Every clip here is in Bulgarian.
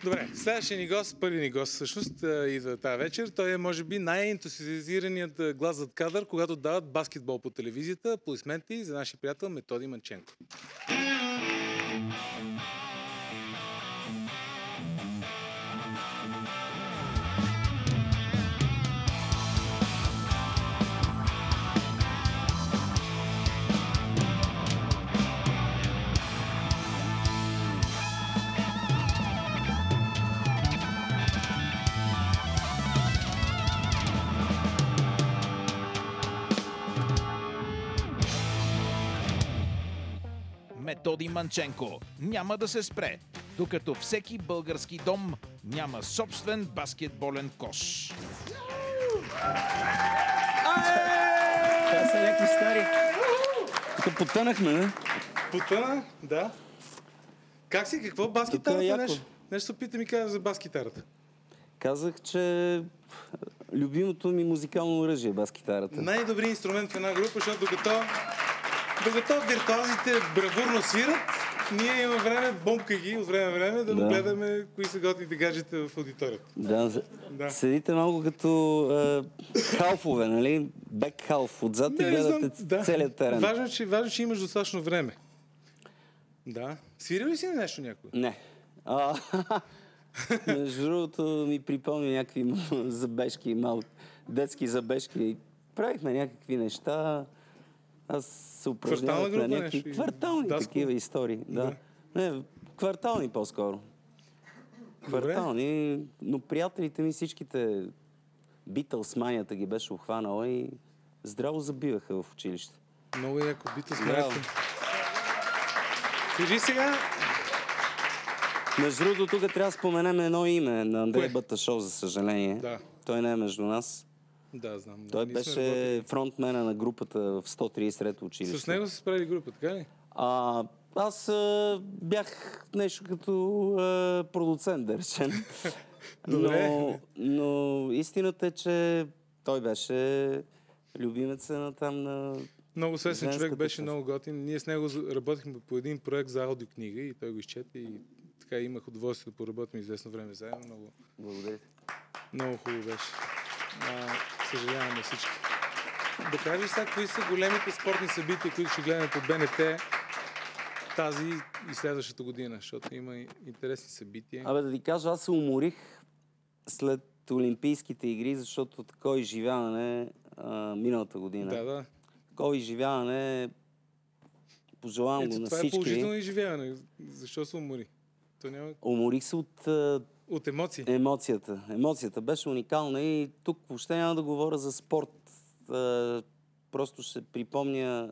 Добре, следващия ни гост, първи ни гост всъщност идва тази вечер. Той е, може би, най-ентусиазираният глас зад кадър, когато дават баскетбол по телевизията. Аплодисменти за нашия приятел Методи Манченко. Методи Манченко няма да се спре, докато всеки български дом няма собствен баскетболен кош. Това са някакви стари. Тук потънахме, не? Потъна, да. Как си? Какво бас-гитарата? Нещо се пита ми каза за бас-гитарата. Казах, че любимото ми музикално оръжие е бас-гитарата. Най-добрият инструмент в една група, защото докато виртуозите бравурно свират, ние имаме време, бомбка ги от време на време, да гледаме кои са готните гаджета в аудиторията. Да. Седите малко като халфове, нали? Бек халф. Отзад и гледате целият терен. Важно, че имаш достатъчно време. Да. Свирил ли си на нещо някой? Не. Между другото ми припомня някакви забежки, детски забежки. Правихме някакви неща. Аз се упражнявах на някакви квартални такива истории. Да. Не, квартални по-скоро. Квартални, но приятелите ми всичките Битълс манията ги беше ухванала и здраво забиваха в училище. Много яко, Битълс манията. Кажи сега... Между другото, тук трябва да споменем едно име на Андрей Баташов, за съжаление. Да. Той не е между нас. Да, знам. Той беше фронтмена на групата в 133-то училище. С него се справили група, така ли? Аз бях нещо като продуцент, да речем. но истината е, че той беше любимеца на там на... Много свестен човек, беше много готин. Ние с него работихме по един проект за аудиокнига и той го изчете и така имах удоволствие да поработим известно време заедно. Много... Благодаря. Много хубаво беше. Съжаляваме всички. Да кажеш сега, кои са големите спортни събития, които ще гледаме по БНТ тази и следващата година, защото има интересни събития. Да ти кажа, аз се уморих след Олимпийските игри, защото такова изживяване миналата година. Да. Такова изживяване пожелавам го на всички. Това е положително изживяване. Защо се умори? Уморих се от емоции. Емоцията беше уникална и тук въобще няма да говоря за спорт. Просто ще припомня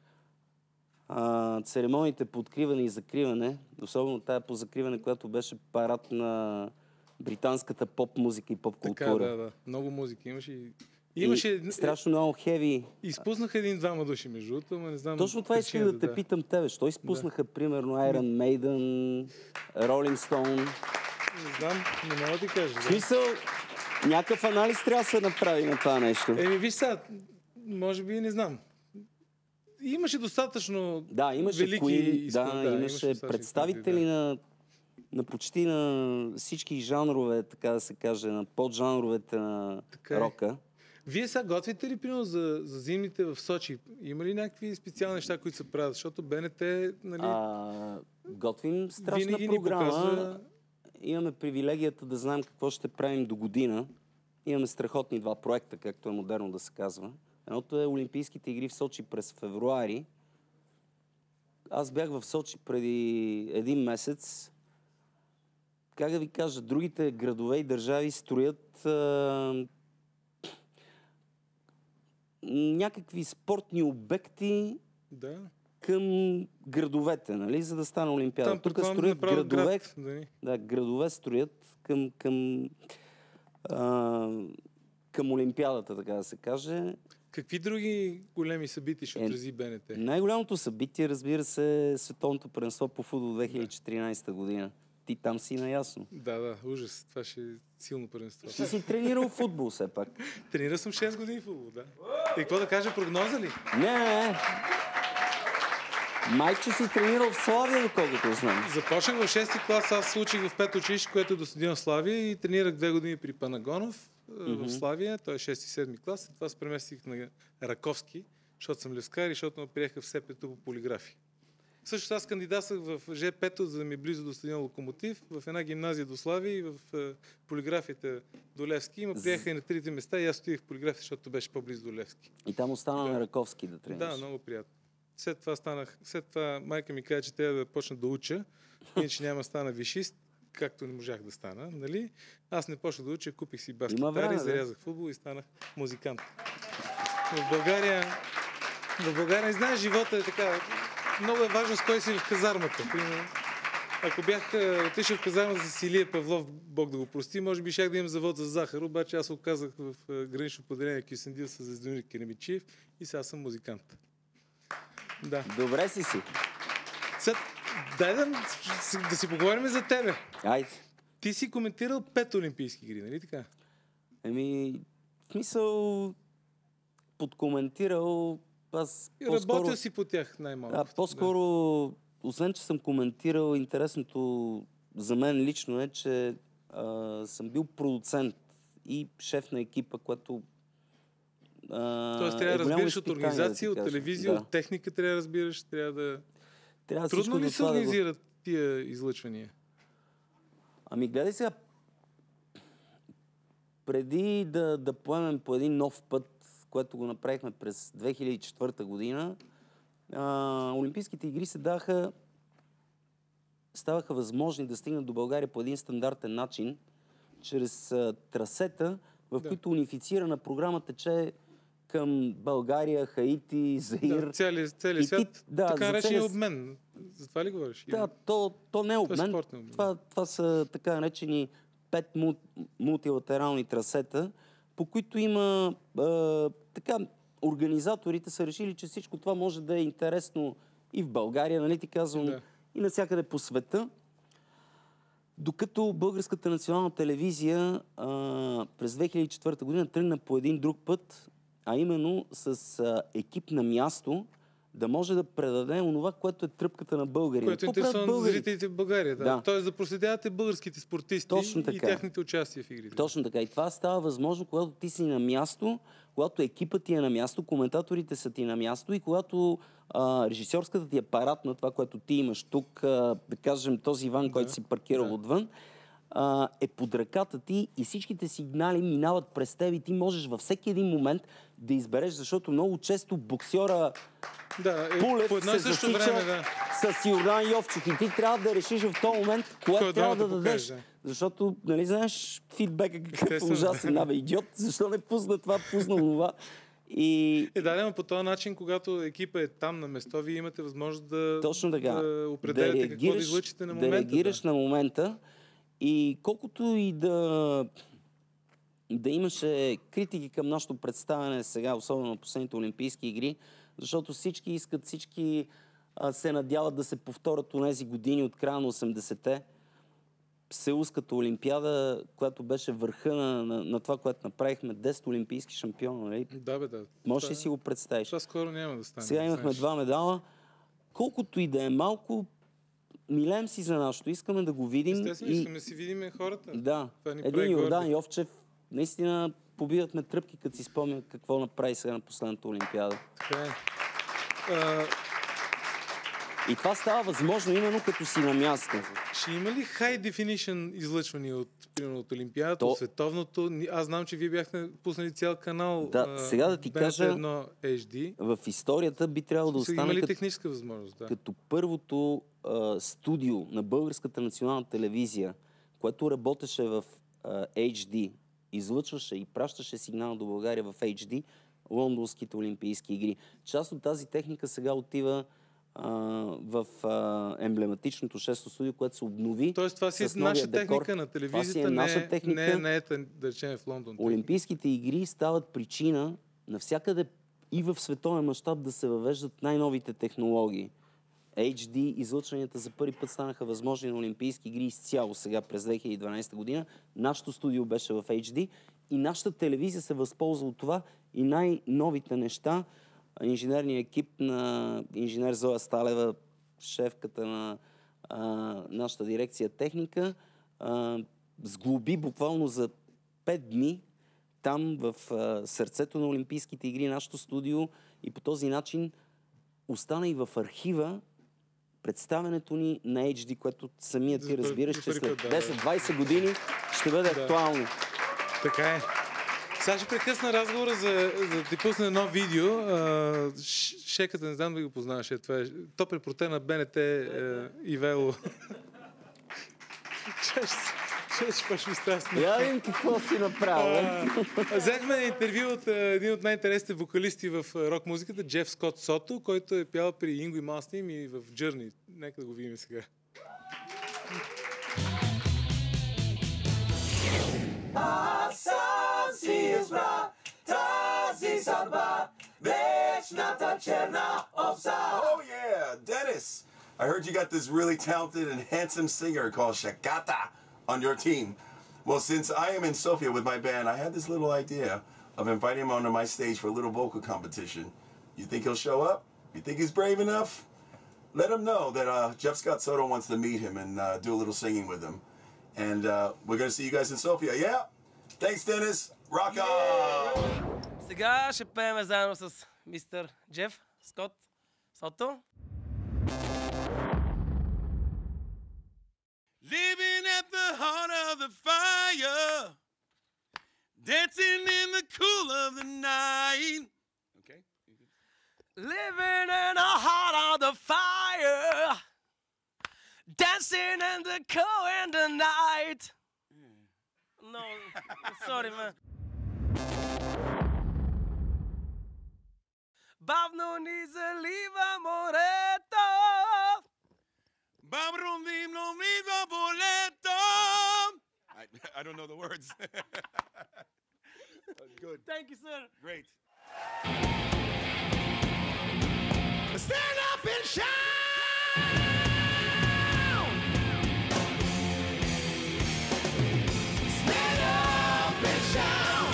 церемониите по откриване и закриване, особено тая по закриване, която беше парад на британската поп-музика и поп-култура. Така, да. Много музика имаше. Страшно много хеви. Изпуснаха един-двама души, между другото, но не знам. Точно това исках да те питам тебе. Що изпуснаха, примерно, Iron Maiden, Rolling Stone? Не знам, не мога да ти кажа. В смисъл, някакъв анализ трябва да се направи на това нещо. Виж сега, може би не знам. Имаше достатъчно велики имаше представители на почти на всички жанрове, така да се каже, на поджанровете на рока. Вие сега готвите ли, примерно, за зимните в Сочи? Има ли някакви специални неща, които се правят? Защото БНТ, нали... Готвим страшна програма. Имаме привилегията да знаем какво ще правим до година. Имаме страхотни два проекта, както е модерно да се казва. Едното е Олимпийските игри в Сочи през февруари. Аз бях в Сочи преди един месец. Как да ви кажа, другите градове и държави строят някакви спортни обекти към градовете, нали, за да стане Олимпиада. Тук строят градове. Градове строят към Олимпиадата, така да се каже. Какви други големи събития ще отрази БНТ? Най-голямото събитие, разбира се, е Световното първенство по футбол 2014 година. Ти там си наясно. Да, ужас. Това ще е силно първенство. Ти си тренирал футбол все пак. Тренирал съм 6 години футбол, да. И какво да кажа, прогноза ли? Не. Майче си тренирал в Славия, доколкото знам. Започнах в 6-ти клас, аз се учих в 5 училище, което е до стадион Славия и тренирах 2 години при Панагонов в Славия, той е 6-7 клас. След това се преместих на Раковски, защото съм левскар и защото ме приеха в СПТ по полиграфи. Също аз кандидатствах в Ж5, за да ми е близо до стадион Локомотив, в една гимназия до Славия и в полиграфията до Левски. Ме приеха и на трите места и аз отидах в полиграфията, защото беше по-близо до Левски. И там остана на Раковски да тренираш. Да, много приятно. След това майка ми каза, че трябва да почна да уча, иначе няма да стана висшист, както не можах да стана, нали? Аз не почнах да уча, купих си бас-китари, зарязах футбол и станах музикант. В България, не знаеш, живота е така. Много е важно с кой си в казармата. Примерно, ако бях отишъл в казармата с Илия Павлов, Бог да го прости, може би щях да имам завод за захар, обаче аз се оказах в гранично поделение Кюстендил с Звездомир Керемичиев и сега съм музикант. Да. Добре си. Дай да си поговорим за тебе. Айде. Ти си коментирал 5 олимпийски игри, нали така? В смисъл, подкоментирал, аз работил си по тях най-малко. По-скоро, освен че съм коментирал, интересното за мен лично е, че съм бил продуцент и шеф на екипа, което тоест трябва да разбираш от организация, от телевизия, от техника трябва да разбираш, Трудно ли се организират тия излъчвания? Гледай сега, преди да поемем по един нов път, което го направихме през 2004 година, Олимпийските игри ставаха възможни да стигнат до България по един стандартен начин, чрез трасета, в които унифицирана програма тече към България, Хаити, Заир. Да, целият свят, така наречения обмен. За това ли говориш? Да, то не е обмен. Това са така наречени 5 мултилатерални трасета, по които има организаторите са решили, че всичко това може да е интересно и в България, нали ти казвам, и навсякъде по света. Докато Българската национална телевизия през 2004 година тръгна по един друг път, а именно с екип на място, да може да предаде онова, което е тръпката на българина. Което е интересно за зрителите в България. Да. Тоест да проследявате българските спортисти и тяхните участия в игрите. Точно така. И това става възможно, когато ти си на място, когато екипът ти е на място, коментаторите са ти на място и когато режисьорската ти апарат на това, което ти имаш тук, да кажем този Иван, който си паркирал отвън, е под ръката ти и всичките сигнали минават през теб и ти можеш във всеки един момент да избереш, защото много често боксьора Пулев се засича с Йордан Йовчев и ти трябва да решиш в този момент кое трябва да дадеш. Защото, нали знаеш, фидбека какъв ужасен, идиот, защо не пусна това, пусна това. Но по този начин, когато екипа е там на место, вие имате възможност да определяте какво да излъчите на момента. Да реагираш на момента. И колкото и да имаше критики към нашето представяне сега, особено на последните Олимпийски игри, защото всички се надяват да се повторят онези години от края на 80-те. Сеулската олимпиада, която беше върха на това, което направихме, 10 олимпийски шампиона, нали? Да. Можеш ли си го представиш? Това скоро няма да стане. Сега имахме 2 медала. Колкото и да е малко, милеем си за нашето. Искаме да го видим. Естествено, искаме да си видим хората. Да. Един Йордан Йовчев, наистина побиват ме тръпки, като си спомня какво направи сега на последната олимпиада. Така е. И това става възможно именно като си на място. Ще има ли high definition излъчвания от олимпиадата, от световното? Аз знам, че вие бяхте пуснали цял канал. Да, сега да ти кажа, HD. В историята би трябвало да остане има ли техническа възможност? Като първото студио на Българската национална телевизия, което работеше в HD, излъчваше и пращаше сигнал до България в HD, лондонските олимпийски игри. Част от тази техника сега отива в емблематичното 6-то студио, което се обнови. Тоест това си е наша техника на телевизията, не е наета, да речем, в Лондон. Олимпийските игри стават причина навсякъде и в световен мащаб да се въвеждат най-новите технологии. HD излъчванията за първи път станаха възможни на Олимпийски игри изцяло сега през 2012 година. Нашето студио беше в HD и нашата телевизия се възползва от това и най-новите неща инженерния екип на инженер Зоя Сталева, шефката на нашата дирекция техника, сглоби буквално за 5 дни там в сърцето на Олимпийските игри, нашото студио, и по този начин остана и в архива представянето ни на HD, което самият ти разбираш, че след 10-20 години ще бъде актуално. Така е. Сега ще прекъсна разговора за да ти пусна едно видео. Шеката, не знам да го познаваш. То препорте на БНТ Ивело. Чеш ми страстно. Я видим какво си направил. Взехме интервю от един от най-интересните вокалисти в рок музиката, Джеф Скот Сото, който е пял при Инго и Малстим и в Journey. Нека да го видим сега. Oh yeah, Dennis! I heard you got this really talented and handsome singer called Shakata on your team. Well, since I am in Sofia with my band, I had this little idea of inviting him onto my stage for a little vocal competition. You think he'll show up? You think he's brave enough? Let him know that Jeff Scott Soto wants to meet him and do a little singing with him. And we're going to see you guys in Sofia. Yeah? Thanks, Dennis. Rock on! Сега ще пеем заедно с мистер Джеф Скот Сото. Living at the heart of the fire, dancing in the cool of the night. Okay. Living in the heart of the fire, dancing in the cool in the night. No, sorry, man. Бавно ни залива морето. I don't know the words. Good. Thank you, sir. Great. Stand up and shout! Stand up and shout!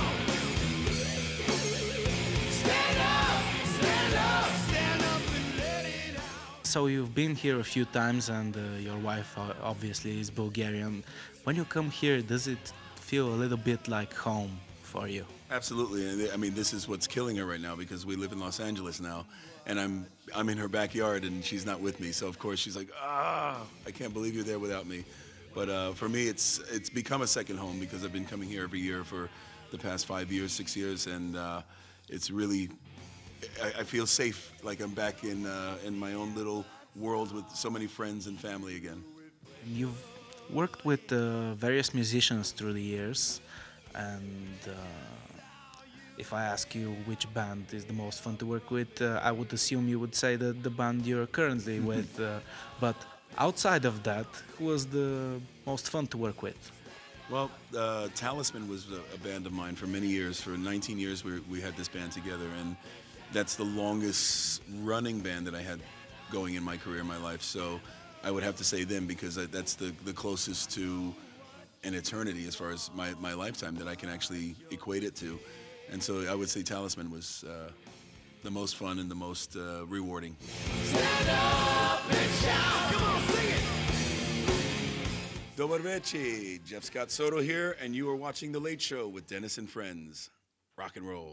Stand up, stand up, stand up and let it out. So you've been here a few times, and your wife obviously is Bulgarian. When you come here, does it feel a little bit like home for you? Absolutely. I mean, this is what's killing her right now because we live in Los Angeles now, and I'm in her backyard and she's not with me. So of course she's like, I can't believe you're there without me. But for me, it's become a second home because I've been coming here every year for the past 5 years, 6 years, and it's really, I feel safe, like I'm back in my own little world with so many friends and family again. You've worked with various musicians through the years, and if I ask you which band is the most fun to work with, I would assume you would say that the band you're currently with. But outside of that, who was the most fun to work with? Well, Talisman was a band of mine for many years. For 19 years, we had this band together, and that's the longest running band that I had going in my career, in my life. So I would have to say them because that's the closest to an eternity as far as my lifetime that I can actually equate it to. And so I would say Talisman was the most fun and the most rewarding. Stand up and shout! Come on, sing it! Dobar večer, Jeff Scott Soto here, and you are watching The Late Show with Dennis and Friends. Rock and roll.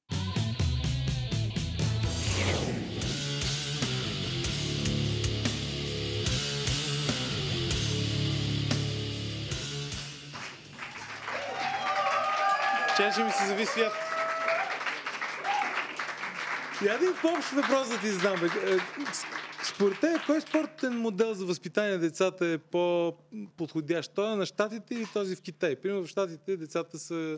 Ще ми се зави свят. Я един по-общ въпрос да ти задам. Според те, кой спортен модел за възпитание на децата е по-подходящ? Той на Щатите или този в Китай? Примерно в Щатите децата са...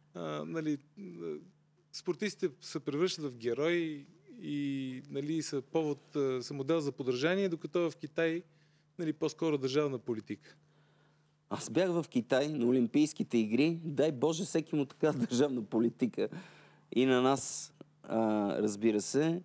спортистите се превръщат в герои и са са модел за подражание, докато в Китай по-скоро държавна политика. Аз бях в Китай на Олимпийските игри. Дай Боже, всеки му така държавна политика. И на нас, разбира се.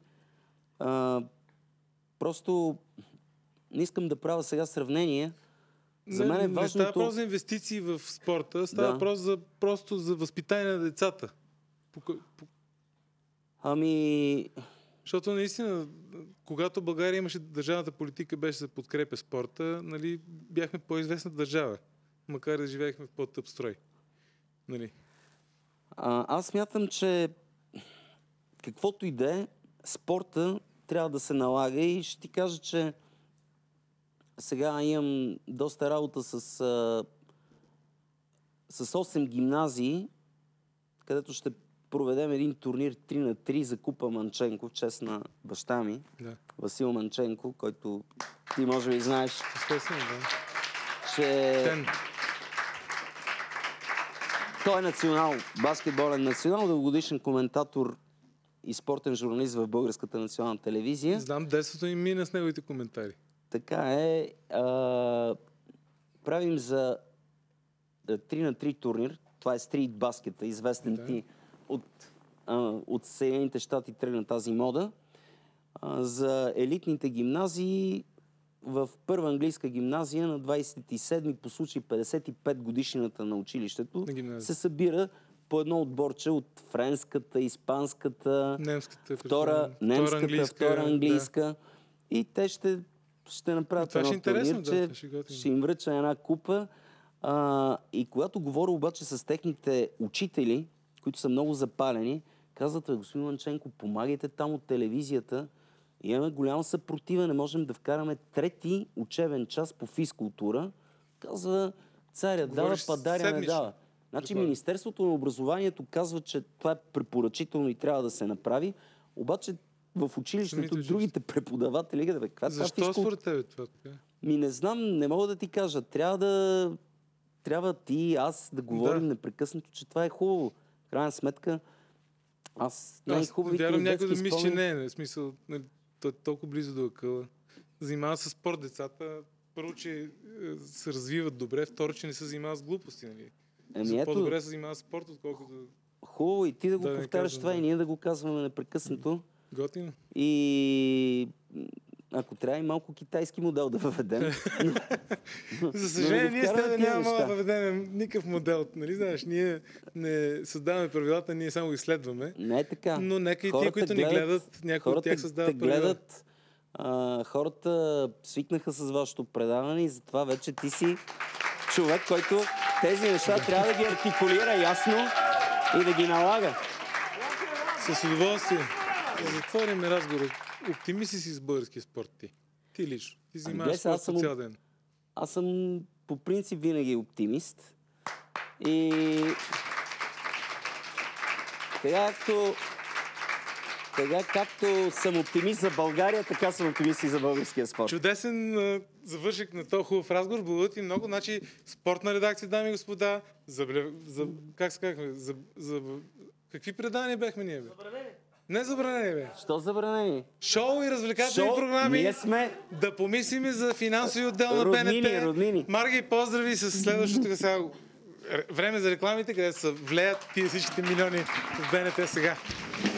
Просто не искам да правя сега сравнение. За мен е важното... Не става въпрос за инвестиции в спорта, става въпрос просто за възпитание на децата. Ами... Защото наистина, когато България имаше държавната политика, беше за подкрепя спорта, нали, бяхме по-известна държава, макар да живеехме в по-тъп строй. Нали. Аз смятам, че каквото и да е, спорта трябва да се налага и ще ти кажа, че сега имам доста работа с 8 гимназии, където ще проведем един турнир 3-3 за Купа Манченко, в чест на баща ми, Васил Манченко, който ти може би знаеш, естествено, да. че той е баскетболен национал, дългогодишен коментатор и спортен журналист в Българската национална телевизия. Знам, детството им мина с неговите коментари. Така е. Правим за 3-3 турнир. Това е стрит баскета, известен ти от Съединените щати тръгна тази мода. За елитните гимназии в първа английска гимназия на 27-ми по случай 55 годишнината на училището се събира по едно отборче от френската, испанската, втора английска. Да. И те ще направят едно турнирче, ще им връча една купа. И когато говоря обаче с техните учители, които са много запалени, казват: господин Манченко, помагайте там от телевизията. Имаме голяма съпротива, не можем да вкараме трети учебен час по физкултура. Казва: царя дава, падаря не дава. Значи Министерството на образованието казва, че това е препоръчително и трябва да се направи, обаче в училището другите преподаватели... Защо според тебе това? Не знам, не мога да ти кажа. Трябва ти и аз да говорим непрекъснато, че това е хубаво. В крайна сметка, най-хубавите вярвам някой да мисли, че не е. В смисъл, той е толкова близо до акъла. Занимава се с спорт децата. Първо, че се развиват добре. Второ, че не се занимава с глупости. Нали? По-добре се занимава с спорт, отколкото... Хубаво, и ти да го повтаряш това, и ние да го казваме непрекъснато. Готино. И ако трябва и малко китайски модел да въведем. За съжаление, ние с тебе няма да въведем никакъв модел. Нали знаеш, ние не създаваме правилата, ние само ги следваме. Не е така. Но нека и тия, които ни гледат, някои от тях създават правила. Хората свикнаха с вашето предаване и затова вече ти си човек, който тези неща трябва да ги артикулира ясно и да ги налага. С удоволствие. Да затворим разговор. Оптимист си с българския спорт ти. Ти лично. Ти занимаваш спорт по цял ден. Аз съм по принцип винаги оптимист. И така както съм оптимист за България, така съм оптимист и за българския спорт. Чудесен завърших на този хубав разговор. Благодаря ти много. Значи, спортна редакция, дами и господа. Как се казахме? Какви предания бяхме ние, бе? Забранени. Не забранени, бе. Що забранени? Шоу и развлекателни програми. Ние сме... Да помислим за финансови отдел на БНТ. Роднини. Марги, поздрави с следващото сега време за рекламите, където се влеят тия всичките милиони в БНТ сега.